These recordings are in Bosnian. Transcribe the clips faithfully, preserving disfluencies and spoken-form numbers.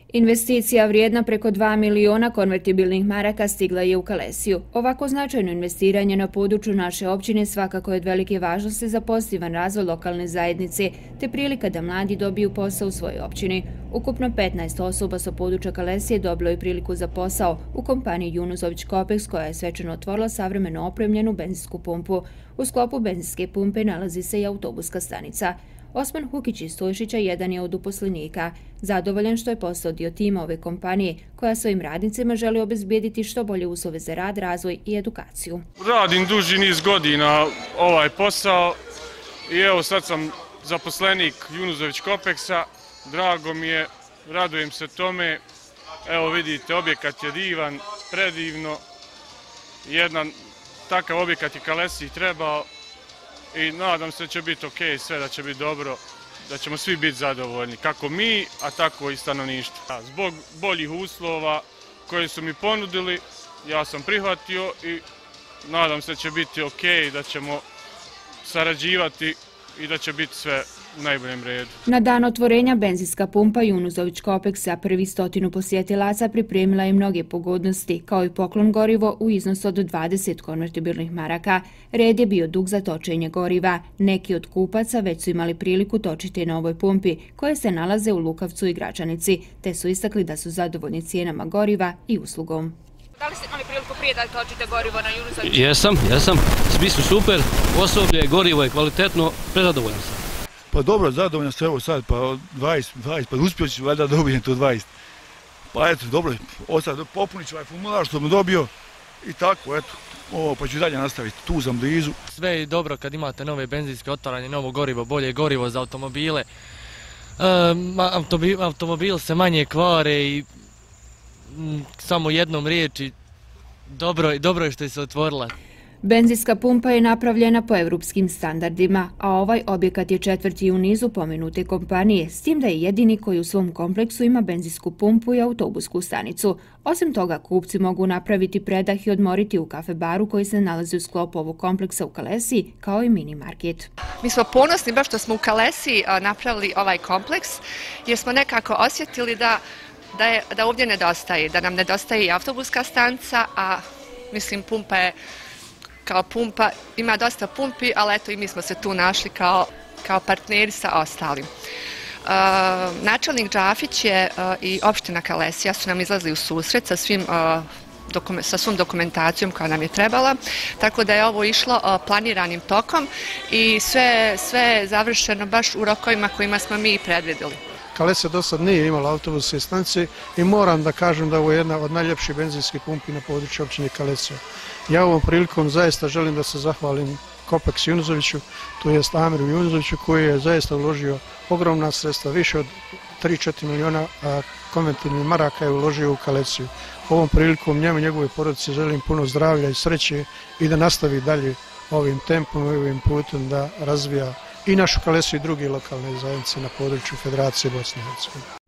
Investicija vrijedna preko dva miliona konvertibilnih maraka stigla je u Kalesiju. Ovako značajno investiranje na području naše općine svakako je od velike važnosti za pozitivan razvoj lokalne zajednice, te prilika da mladi dobiju posao u svojoj općini. Ukupno petnaest osoba sa područja Kalesije dobilo je priliku za posao u kompaniji Junuzović Kopeks, koja je svečano otvorila savremeno opremljenu benzinsku pumpu. U sklopu benzinske pumpe nalazi se i autobuska stanica. Osman Hukić iz Stojšića jedan je od uposlenika. Zadovoljan što je postao dio tima ove kompanije, koja svojim radnicima želi obezbijediti što bolje uslove za rad, razvoj i edukaciju. Radim duži niz godina ovaj posao i evo sad sam zaposlenik Junuzović Kopeksa. Drago mi je, radujem se tome. Evo vidite, objekat je divan, predivno. Jedan takav objekat je Kalesiji trebao. I nadam se da će biti ok, sve da će biti dobro, da ćemo svi biti zadovoljni, kako mi, a tako i stanovništvo. Zbog boljih uslova koje su mi ponudili, ja sam prihvatio i nadam se da će biti ok, da ćemo sarađivati i da će biti sve u najboljem redu. Na dan otvorenja benzinska pumpa Junuzović Kopeksa prvi stotinu posjetilaca pripremila je mnoge pogodnosti, kao i poklon gorivo u iznosu od dvadeset konvertibilnih maraka. Red je bio dug za točenje goriva. Neki od kupaca već su imali priliku točiti na ovoj pumpi, koje se nalaze u Lukavcu i Gračanici, te su istakli da su zadovoljni cijenama goriva i uslugom. Da li ste imali priliku prije da točite gorivo na Junuzoviću? Jesam, jesam. Svi su super, osoblje, gorivo je kvalitetno, prezadovoljan sam. Pa dobro, zadovoljno se evo sad, pa dvadeset, dvadeset, pa uspio ću valjda dobijem to dvadeset. Pa eto, dobro, osad popunit ću ovaj formular što sam dobio i tako, eto, ovo pa ću dalje nastaviti, tu sam blizu. Sve je dobro kad imate nove benzinske otvaranje, novo gorivo, bolje gorivo za automobile. E, automobil se manje kvare i m, samo jednom riječi, dobro, dobro je što je se otvorila. Benzinska pumpa je napravljena po evropskim standardima, a ovaj objekat je četvrti u nizu pomenute kompanije, s tim da je jedini koji u svom kompleksu ima benzinsku pumpu i autobusku stanicu. Osim toga, kupci mogu napraviti predah i odmoriti u kafe baru koji se nalazi u sklopu ovog kompleksa u Kalesiji, kao i mini market. Mi smo ponosni baš što smo u Kalesiji napravili ovaj kompleks, jer smo nekako osjetili da, da, je, da ovdje nedostaje, da nam nedostaje i autobuska stanica, a mislim pumpa je kao pumpa, ima dosta pumpi, ali eto i mi smo se tu našli kao, kao partneri sa ostalim. Uh, načelnik Džafić je uh, i opština Kalesija su nam izlazili u susret sa, svim, uh, dokume, sa svom dokumentacijom koja nam je trebala, tako da je ovo išlo uh, planiranim tokom i sve, sve je završeno baš u rokovima kojima smo mi i predvidjeli. Kalesija do sad nije imala autobuske stanice i moram da kažem da ovo je jedna od najljepših benzinskih pumpi na području općine Kalesija. Ja ovom prilikom zaista želim da se zahvalim Kopeks Junuzoviću, to jest Amiru Junuzoviću, koji je zaista uložio ogromna sredstva, više od tri do četiri miliona konvertibilnih maraka je uložio u Kalesiju. Ovom prilikom njemu i njegove porodice želim puno zdravlja i sreće i da nastavi dalje ovim tempom i ovim putem da razvija i našu Kalesiju i druge lokalne zajednice na području Federacije Bosne i Hercegovine.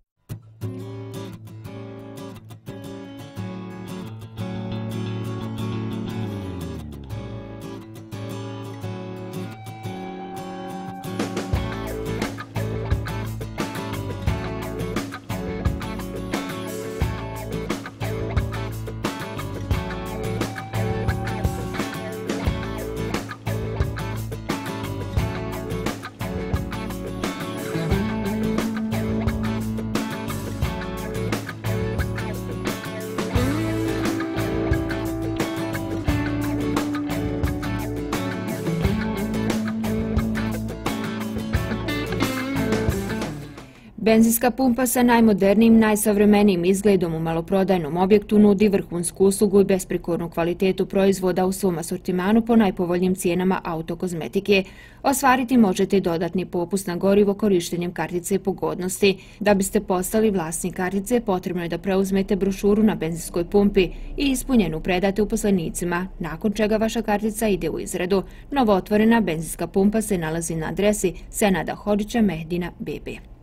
Benzinska pumpa sa najmodernijim, najsavremenijim izgledom u maloprodajnom objektu nudi vrhunsku uslugu i besprekornu kvalitetu proizvoda u svom asortimanu po najpovoljnijim cijenama autokozmetike. Ostvariti možete dodatni popust na gorivo korištenjem kartice pogodnosti. Da biste postali vlasnik kartice, potrebno je da preuzmete brošuru na benzinskoj pumpi i ispunjenu predate uposlenicima, nakon čega vaša kartica ide u izradu. Novootvorena benzinska pumpa se nalazi na adresi Senada Hodžića, Mehdina, B B.